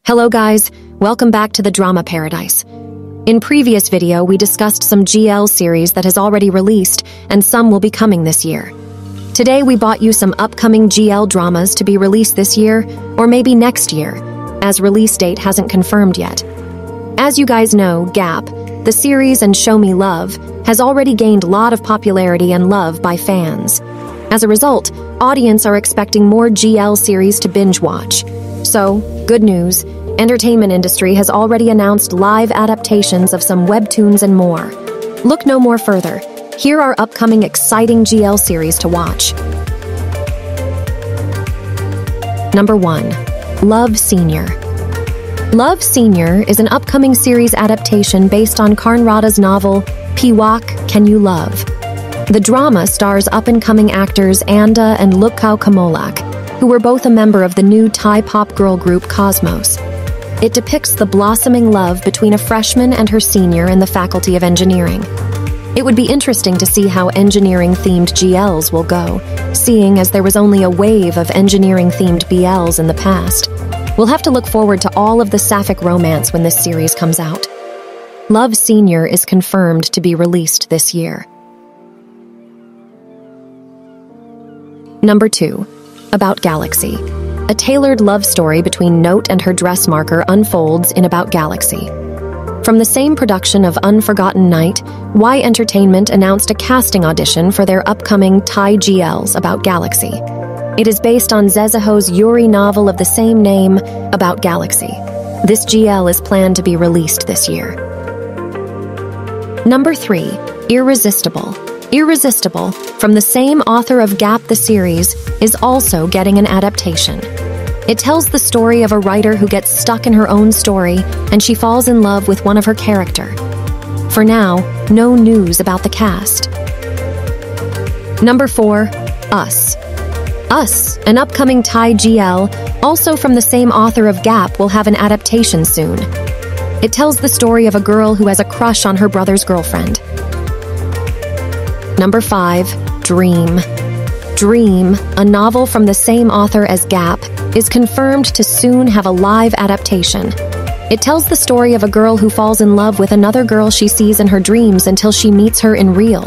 Hello guys, welcome back to the Drama Paradise. In previous video, we discussed some GL series that has already released, and some will be coming this year. Today we brought you some upcoming GL dramas to be released this year, or maybe next year, as release date hasn't confirmed yet. As you guys know, Gap, the series and Show Me Love, has already gained a lot of popularity and love by fans. As a result, audience are expecting more GL series to binge watch. So, good news, entertainment industry has already announced live adaptations of some webtoons and more. Look no more further. Here are upcoming exciting GL series to watch. Number 1. Love Senior. Love Senior is an upcoming series adaptation based on Karn Radha's novel, Piwak Can You Love? The drama stars up-and-coming actors Anda and Lukau Kamolak, who were both a member of the new Thai pop girl group Cosmos. It depicts the blossoming love between a freshman and her senior in the Faculty of Engineering. It would be interesting to see how engineering-themed GLs will go, seeing as there was only a wave of engineering-themed BLs in the past. We'll have to look forward to all of the sapphic romance when this series comes out. Love Senior is confirmed to be released this year. Number 2. About Galaxy. A tailored love story between Note and her dressmaker unfolds in About Galaxy. From the same production of Unforgotten Night, Y Entertainment announced a casting audition for their upcoming Thai GLs About Galaxy. It is based on Zezaho's Yuri novel of the same name, About Galaxy. This GL is planned to be released this year. Number 3. Irresistible. Irresistible, from the same author of Gap the series, is also getting an adaptation. It tells the story of a writer who gets stuck in her own story and she falls in love with one of her character. For now, no news about the cast. Number 4. Us. Us, an upcoming Thai GL, also from the same author of Gap, will have an adaptation soon. It tells the story of a girl who has a crush on her brother's girlfriend. Number 5. Dream. Dream, a novel from the same author as Gap, is confirmed to soon have a live adaptation. It tells the story of a girl who falls in love with another girl she sees in her dreams until she meets her in real.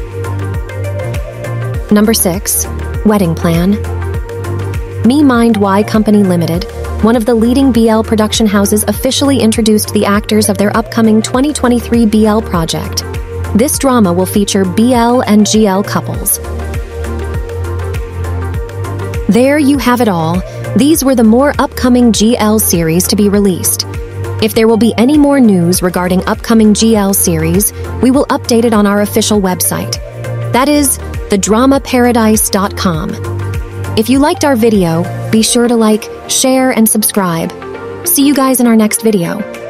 Number 6. Wedding Plan. Me Mind Y Company Limited, one of the leading BL production houses, officially introduced the actors of their upcoming 2023 BL project. This drama will feature BL and GL couples. There you have it all. These were the more upcoming GL series to be released. If there will be any more news regarding upcoming GL series, we will update it on our official website. That is, thedramaparadise.com. If you liked our video, be sure to like, share, and subscribe. See you guys in our next video.